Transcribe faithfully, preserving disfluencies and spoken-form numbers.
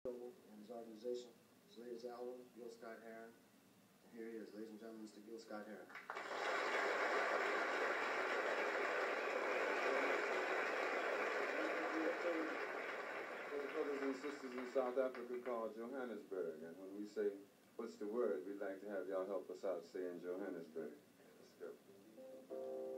and his organization. His latest album, Gil Scott-Heron. Here he is, ladies and gentlemen, Mister Gil Scott-Heron. For the brothers and sisters in South Africa called Johannesburg, and when we say, what's the word, we'd like to have y'all help us out saying Johannesburg. Let's go.